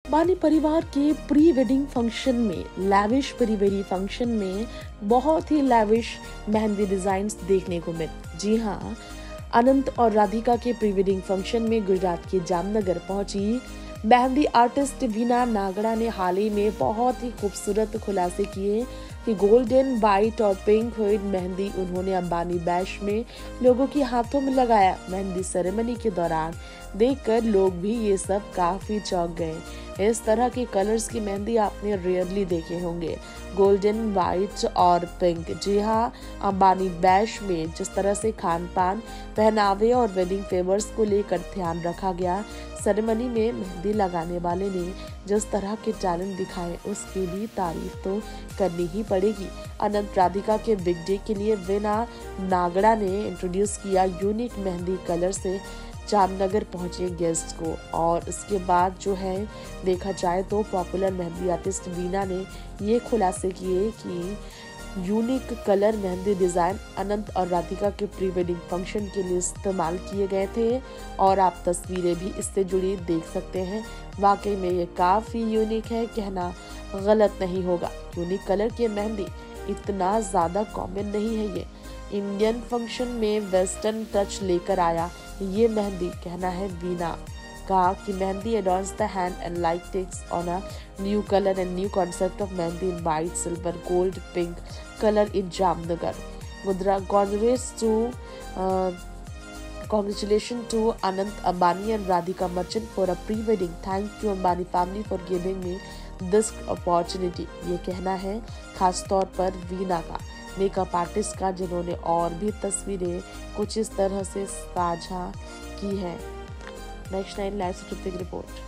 बानी परिवार के प्री वेडिंग फंक्शन में, लैविश प्री वेडिंग फंक्शन में बहुत ही लैविश मेहंदी डिजाइन्स देखने को मिले। जी हाँ, अनंत और राधिका के प्री वेडिंग फंक्शन में गुजरात के जामनगर पहुंची मेहंदी आर्टिस्ट वीना नागड़ा ने हाल ही में बहुत ही खूबसूरत खुलासे किए कि गोल्डन, व्हाइट और पिंक हुड मेहंदी उन्होंने अंबानी बैश में लोगों के हाथों में लगाया। मेहंदी सेरेमनी के दौरान देखकर लोग भी ये सब काफी चौंक गए। इस तरह के कलर्स की मेहंदी आपने रेयरली देखे होंगे, गोल्डन, व्हाइट और पिंक। जी हाँ, अंबानी बैश में जिस तरह से खान पान, पहनावे और वेडिंग फेवर्स को लेकर ध्यान रखा गया, सेरेमनी में मेहंदी लगाने वाले ने जिस तरह के टैलेंट दिखाए उसकी भी तारीफ तो करनी ही पड़ेगी। अनंत राधिका के बिग डे के लिए वीना नागड़ा ने इंट्रोड्यूस किया यूनिक मेहंदी कलर से जामनगर पहुंचे गेस्ट को, और इसके बाद जो है देखा जाए तो पॉपुलर मेहंदी आर्टिस्ट वीना ने ये खुलासे किए कि unique colour mehndi design Anant और राधिका के प्री वेडिंग फंक्शन के लिए इस्तेमाल किए गए थे, और आप तस्वीरें भी इससे जुड़ी देख सकते हैं। वाकई में ये काफी यूनिक है, कहना गलत नहीं होगा। यूनिक कलर की मेहंदी इतना ज्यादा कॉमन नहीं है। ये इंडियन फंक्शन में वेस्टर्न टच लेकर आया ये मेहंदी, कहना है वीना का कि mehndi adorns the hand and like takes on a new color and new concept of mehendi in white, silver, gold, pink color in Jamnagar. Congratulations to Anant Ambani and Radhika Merchant for a pre-wedding. Thank you Ambani family for giving me this opportunity. ये कहना है खास तौर पर वीना का, makeup artist का, जिन्होंने और भी तस्वीरें कुछ इस तरह से साझा की है। नेक्स्ट 9 लाइव से रिपोर्ट।